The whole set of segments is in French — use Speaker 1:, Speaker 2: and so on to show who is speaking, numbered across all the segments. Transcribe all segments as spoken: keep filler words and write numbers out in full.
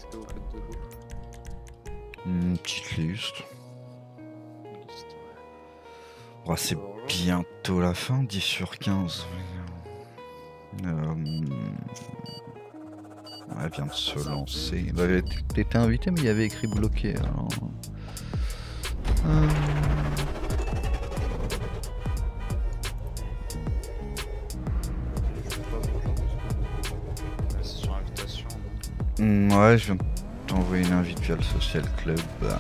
Speaker 1: Qu'est-ce que vous faites de vous?
Speaker 2: Une petite liste. Oh, c'est bientôt la fin, dix sur quinze. Euh... Elle vient de se lancer. Bah, t'étais invité, mais il y avait écrit bloqué. Alors... Euh...
Speaker 3: C'est sur invitation.
Speaker 2: Mmh, ouais, je viens de t'envoyer une invite via le Social Club. Bah...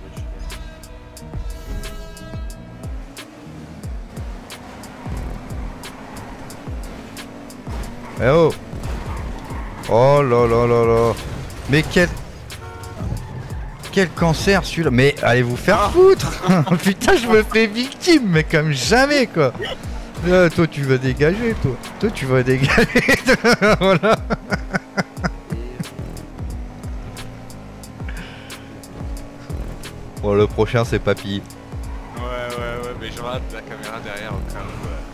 Speaker 2: Eh oh! Oh là là là là! Mais quel... Quel cancer celui-là! Mais allez vous faire foutre! Putain, je me fais victime, mais comme jamais quoi! Là, toi tu vas dégager, toi! Toi tu vas dégager! Voilà! Bon, le prochain c'est Papy.
Speaker 3: Ouais, ouais, ouais, mais je rate la caméra derrière au cas où. Ouais.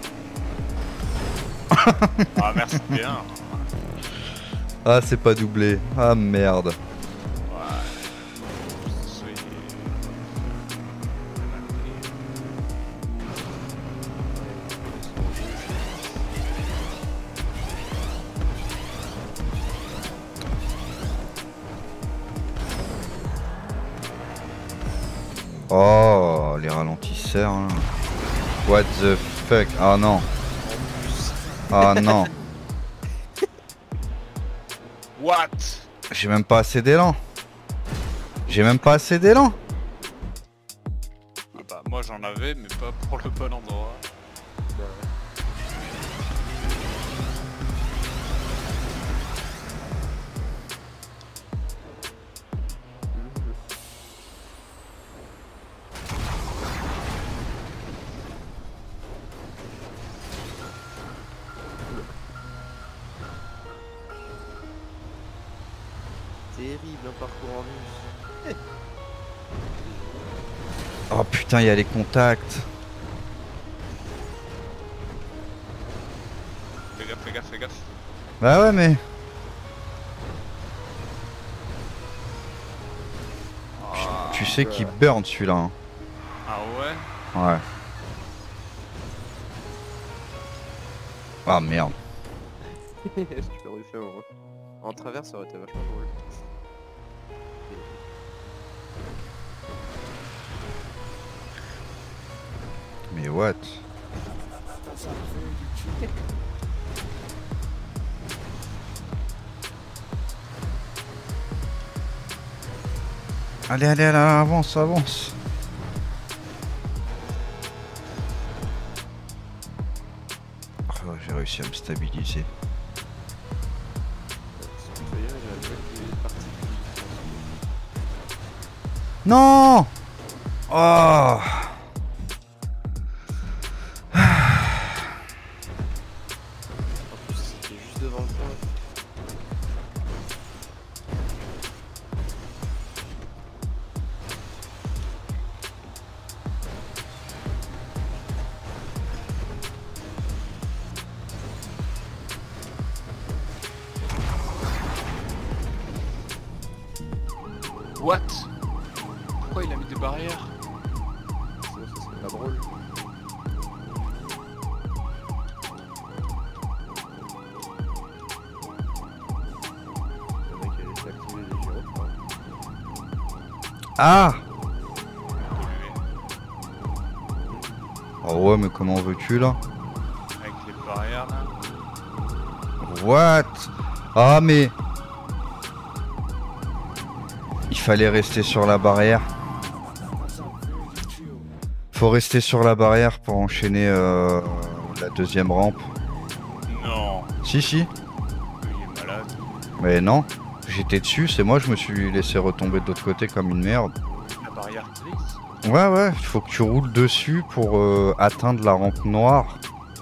Speaker 3: Ah, merci bien.
Speaker 2: Ah, c'est pas doublé. Ah merde.
Speaker 3: Ouais.
Speaker 2: Oh, les ralentisseurs. Hein. What the fuck? Ah non. Ah non.
Speaker 3: What?
Speaker 2: J'ai même pas assez d'élan. J'ai même pas assez d'élan.
Speaker 3: Ah bah moi j'en avais mais pas pour le bon endroit.
Speaker 1: Bah ouais. Terrible un parcours en bus.
Speaker 2: Oh putain, il y a les contacts.
Speaker 3: Fais gaffe, fais gaffe, fais gaffe.
Speaker 2: Bah ouais, mais...
Speaker 3: Ah,
Speaker 2: Tu sais qu'il burn celui-là. Hein.
Speaker 3: ah ouais?
Speaker 2: Ouais. Ah merde.
Speaker 1: Est-ce que tu l'aurais fait en... en travers, ça aurait été vachement drôle.
Speaker 2: Mais what? Allez, allez, allez, avance, avance. Oh, j'ai réussi à me stabiliser. Non! Oh!
Speaker 1: En plus, c'était juste devant le point.
Speaker 3: What? Pourquoi il a mis des barrières?
Speaker 1: Sinon, ça serait pas drôle. Le mec a laissé activer les gyros, quoi.
Speaker 2: Ah! Oh ouais, mais comment veux-tu là?
Speaker 3: Avec les barrières là.
Speaker 2: What? Ah mais... Il fallait rester sur la barrière. Faut rester sur la barrière pour enchaîner euh, la deuxième rampe.
Speaker 3: Non.
Speaker 2: Si, si.
Speaker 3: Il est malade.
Speaker 2: Mais non. J'étais dessus, c'est moi, je me suis laissé retomber de l'autre côté comme une merde.
Speaker 3: La barrière glisse.
Speaker 2: Ouais, ouais, il faut que tu roules dessus pour euh, atteindre la rampe noire.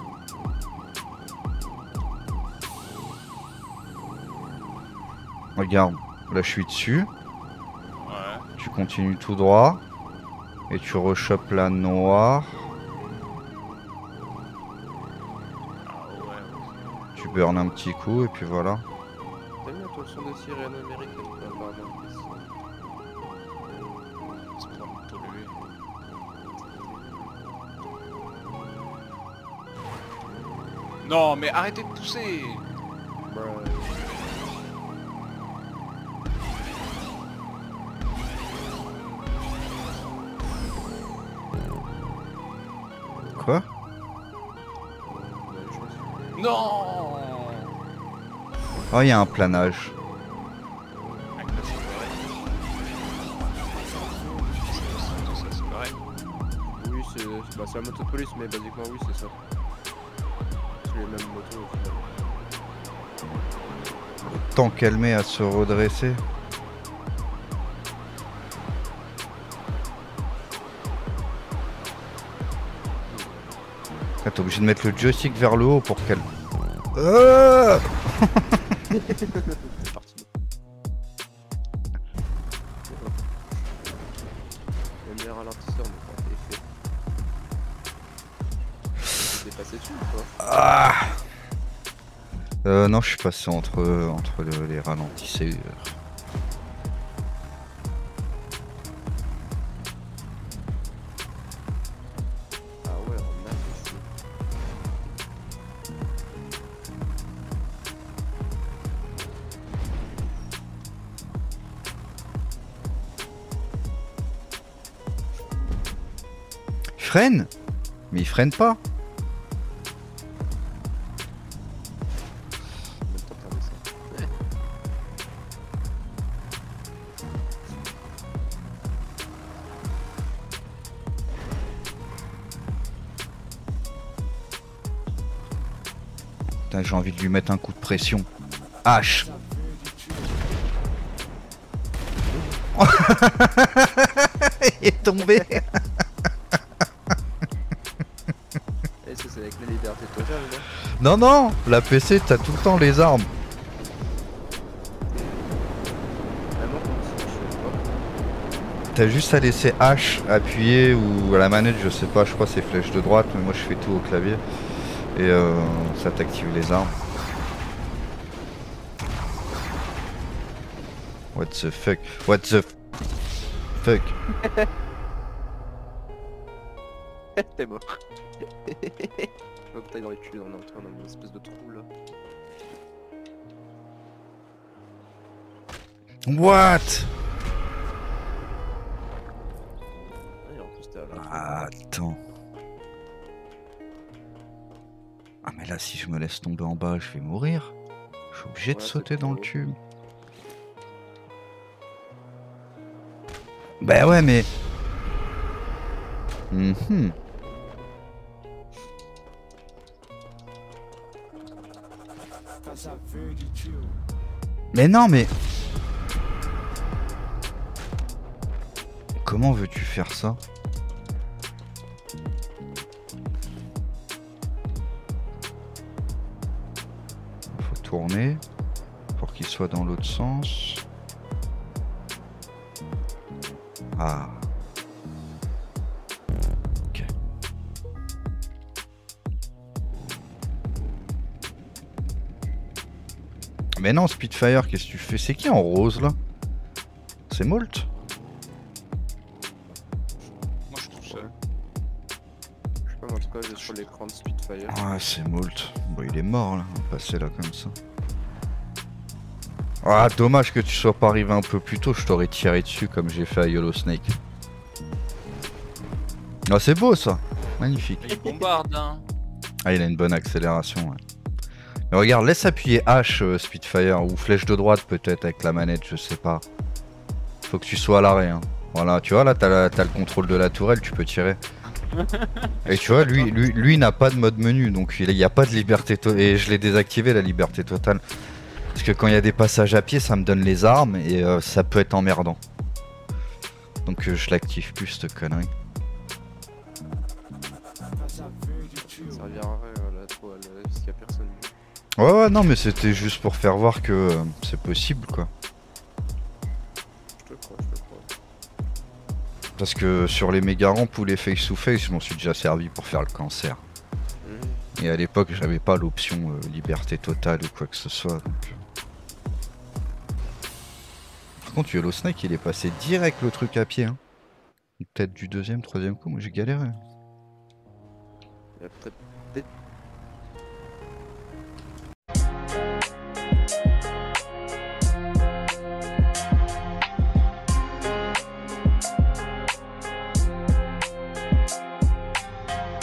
Speaker 2: Regarde, là je suis dessus.
Speaker 3: Ouais.
Speaker 2: Tu continues tout droit. Et tu rechopes la noire.
Speaker 3: Ah ouais.
Speaker 2: Tu burnes un petit coup et puis voilà.
Speaker 1: T'as mis un sur le son des sirènes américaines, apparemment.
Speaker 3: C'est pas pour polluer. Non, mais arrêtez de pousser.
Speaker 1: Bruh.
Speaker 2: Quoi?
Speaker 3: Non.
Speaker 2: Oh, il y a un planage.
Speaker 3: Avec la sauterelle. Ça, c'est pareil.
Speaker 1: Oui, c'est bah, c'est la moto de police, mais basiquement, oui, c'est ça. C'est les mêmes motos au final.
Speaker 2: Tant qu'elle met à se redresser. Ah, t'es obligé de mettre le joystick vers le haut pour qu'elle... Euh
Speaker 1: C'est parti. Même les ralentisseurs n'ont pas été faits. T'es passé dessus ou quoi?
Speaker 2: Ah euh, non, je suis passé entre, entre le- les ralentisseurs.
Speaker 1: Ah ouais, on a ici.
Speaker 2: Il freine? Mais il freine pas.
Speaker 1: Même temps de regarder ça.
Speaker 2: Putain, j'ai envie de lui mettre un coup de pression. H. Il est tombé.
Speaker 1: Eh, ça c'est avec la liberté totale,
Speaker 2: Non,
Speaker 1: non?
Speaker 2: non, la P C, t'as tout le temps les armes.
Speaker 1: Ah non, je sais pas.
Speaker 2: T'as juste à laisser H appuyé ou à la manette, je sais pas, je crois que c'est flèche de droite, mais moi je fais tout au clavier. Et euh, ça t'active les armes. What the fuck? What the f- fuck?
Speaker 1: T'es mort. Je vois que t'ailles dans les tuyaux, on est entré dans une espèce de trou là.
Speaker 2: What?
Speaker 1: Ah, et en plus t'es à la
Speaker 2: Ah, attends. Ah mais là si je me laisse tomber en bas, je vais mourir. Je suis obligé de
Speaker 1: Ouais, c'est
Speaker 2: sauter dans le
Speaker 1: trop.
Speaker 2: tube. Bah ouais mais... Mhm. Mais non mais... Comment veux-tu faire ça? Faut tourner pour qu'il soit dans l'autre sens. Ah. Ok. Mais non, Spitfire, qu'est-ce que tu fais? C'est qui en rose là? C'est Molt?
Speaker 3: Moi, je suis tout seul.
Speaker 1: Je sais pas, mais en tout cas, j'ai sur l'écran de Spitfire.
Speaker 2: Ah, c'est Molt. Bon, il est mort là, on va passer là comme ça. Ah, dommage que tu sois pas arrivé un peu plus tôt, je t'aurais tiré dessus comme j'ai fait à Yellow Snake. Ah, c'est beau ça, magnifique.
Speaker 3: Mais il bombarde, hein.
Speaker 2: Ah, il a une bonne accélération, ouais. Mais regarde, laisse appuyer H euh, Spitfire ou flèche de droite peut-être avec la manette, je sais pas. Faut que tu sois à l'arrêt, hein. Voilà, tu vois là, t'as la- t'as le contrôle de la tourelle, tu peux tirer. Et tu vois, lui, lui, lui n'a pas de mode menu, donc il n'y a pas de liberté totale. Et je l'ai désactivé la liberté totale. Parce que quand il y a des passages à pied, ça me donne les armes et euh, ça peut être emmerdant. Donc euh, je l'active plus cette connerie.
Speaker 1: Ça servira à rien la toile, euh, parce qu'il y a personne.
Speaker 2: Ouais ouais non mais c'était juste pour faire voir que euh, c'est possible quoi.
Speaker 1: Je te crois, je te crois.
Speaker 2: Parce que sur les méga rampes ou les face to face, je m'en suis déjà servi pour faire le cancer.
Speaker 1: Mhm.
Speaker 2: Et à l'époque, j'avais pas l'option euh, liberté totale ou quoi que ce soit. Donc... contre, Yellow Snake, il est passé direct le truc à pied. Hein. Peut-être du deuxième, troisième coup, moi j'ai galéré.
Speaker 1: Il y a peut-être peut-être